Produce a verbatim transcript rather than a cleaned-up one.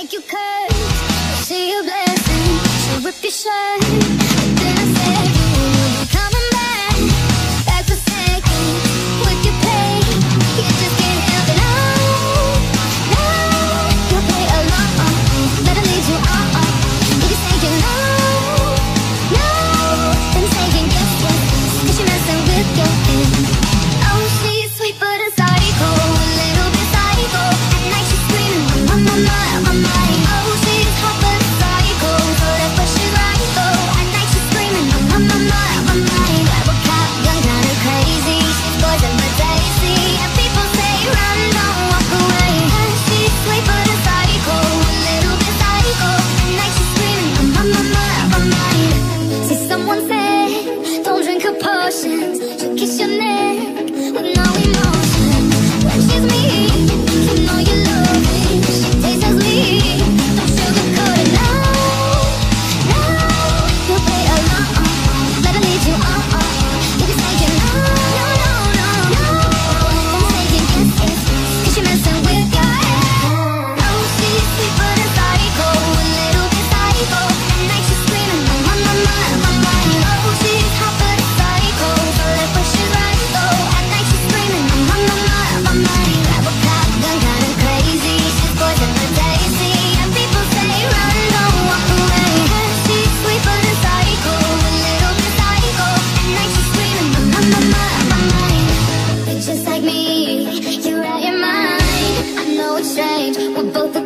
make you curse. See your blessing, she'll rip your shirt. But then I said you will be coming back, back for seconds with your pain. You just can't help it. No, no, you'll play along. Let her lead you on. If you're saying no, no, then saying yes, yes, cause you're messing with your head. Oh, she's sweet but a psycho, a little bit psycho. At night she's screaming, my, my, my, my, my. Oh, she's hot but a psycho, so that's where she's right though. At night she's screaming, my, my, my, my, my. Grab a cop gun, kinda crazy. She's poison but tasty, and people say run, don't walk away. And she's sweet but a psycho, a little bit psycho. At night she's screaming, my, my, my, my, my. See, someone said don't drink her potions, she'll kiss your neck with no emotion. When she's mean, you know you love it. She tastes as sweet, don't sugarcoat it. No, no, you'll play along. Let her lead you on. You be saying no, no, no, no, no. Then saying yes, yes, cause you're messing with your head. Oh, she's sweet but a psycho, a little bit psycho. At night she's screaming, my, my, my, my, my. Oh, she's hot but a psycho, so that's where she's right though. At night she's screaming, my, my, my, my, my. Grab a cop gun, kinda crazy. She's poison but tasty, and people say run, don't walk away. And she's sweet but a psycho, a little bit psycho. At night she's screaming, my, my, my, my, my. You're just like me, you're out your mind. I know it's strange, we're both the